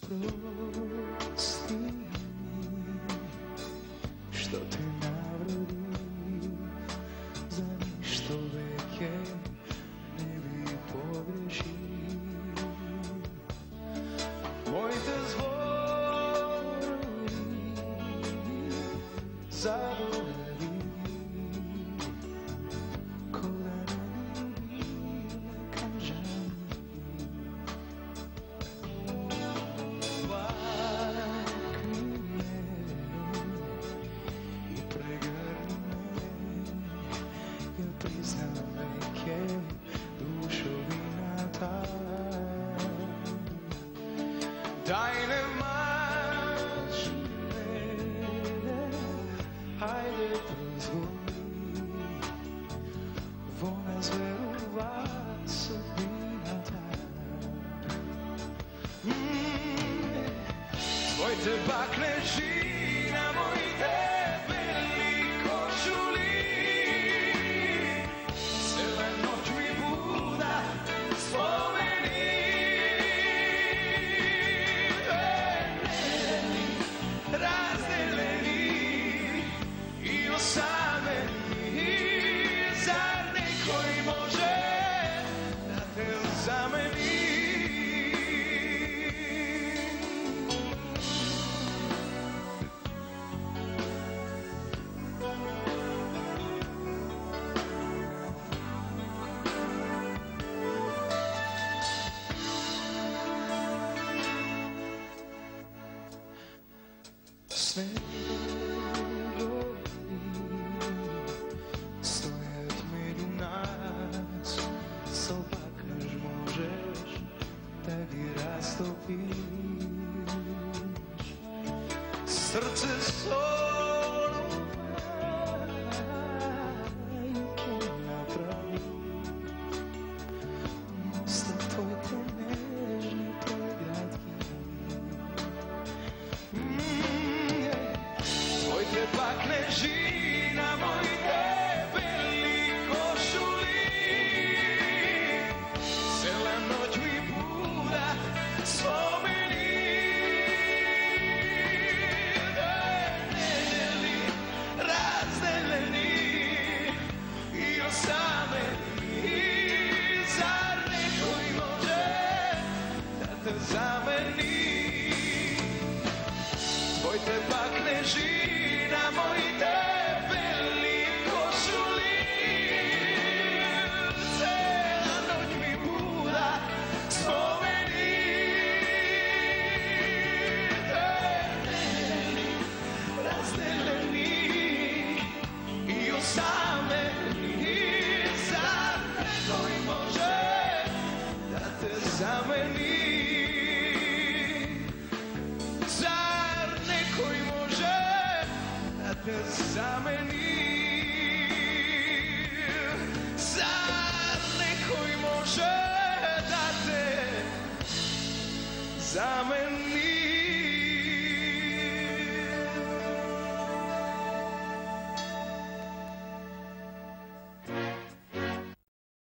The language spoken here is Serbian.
Prosti mi što te navredi, za ništo veke ne bi pogrešio. Moj te zvori zaboravi, ko da ne bi bile kažani. Priznam neke dušovina ta. Daj ne maži mene, hajde pozvoni, vona zverova sudbina ta. Tvoj te bakne žina, moj te beli košuli. Sve stojet među nas, sopak naš možeš da gi rastopiš. Srce solo juke napravi, mostak tvoj te nežni, tvoj gratki. Tvoj te bakne žina, moj te beli košuli. Cela noć mi buda spomeni. Nedeljni, razdeljeni i osameni. Zar neko i može da te zameni? Tvoj te bakne žina, moj te beli košuli. Cela noć mi buda spomeni. Nedeljni, razdeljeni i osameni. Zar neko i može da te zameni?